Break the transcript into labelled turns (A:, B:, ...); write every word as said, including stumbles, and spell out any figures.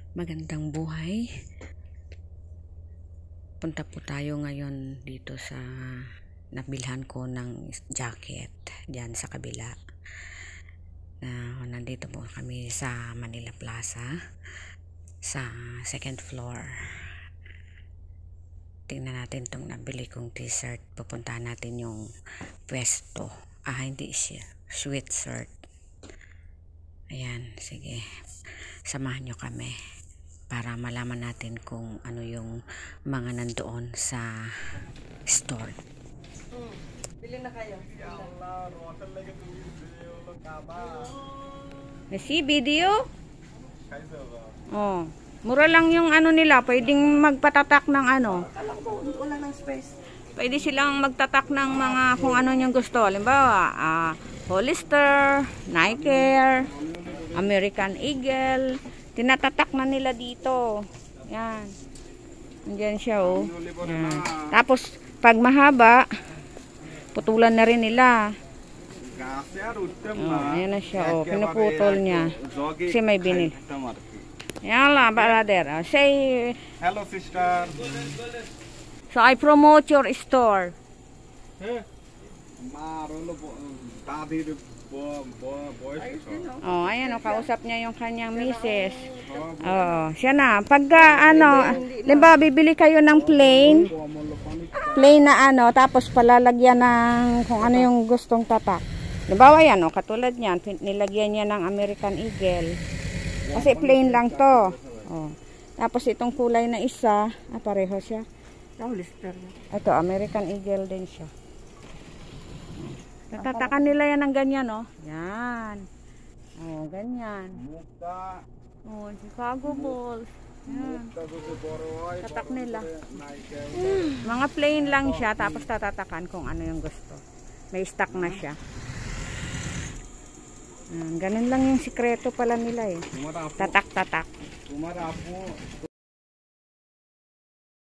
A: Magandang buhay. Punta po tayo ngayon dito sa nabilhan ko ng jacket diyan sa kabila. Na nandito po kami sa Manila Plaza sa second floor. Tingnan natin tong nabili kong t-shirt. Pupuntahan natin yung pwesto. Ah, hindi siya. Sweatshirt. Ayan, sige. Samahan nyo kami para malaman natin kung ano yung mga nandoon sa store.
B: Hmm. Bili na kayo.
A: Nasi video? Oh, mura lang yung ano nila, pwedeng magpatatak ng ano.
B: Alam ko, wala ng space.
A: Pwede silang magtatak ng mga kung ano yung gusto. Halimbawa, ah, Hollister, Nike, American Eagle. Tinatatak na nila dito. Yan. Andiyan siya, oh. Yan. Tapos, pag mahaba, putulan na rin nila. Oh, ayan na siya, oh. Pinuputol niya. Kasi may binil. Yan lang, brother. Oh, say,
C: hello, sister.
A: so I promote your store. Oh, ayan, oh, kausap niya yung kanyang misis. Oh, siya na. Pagka, ano, limba, bibili kayo ng plain, plain na ano, tapos palalagyan ng kung ano yung gustong tatak. Limbawa yan, oh, katulad niyan, nilagyan niya ng American Eagle. Kasi plain lang to. Oh. Tapos itong kulay na isa, ah, pareho siya.
B: Hollister.
A: Ito, American Eagle din siya. Natatakan nila yan ng ganyan, oh. Yan. Oh, ganyan. Oh, Chicago Bulls. Yan. Tatak nila. Mga plain lang siya, tapos tatatakan kung ano yung gusto. May stock na siya. Yan. Ganun lang yung sikreto pala nila, eh. Tatak-tatak.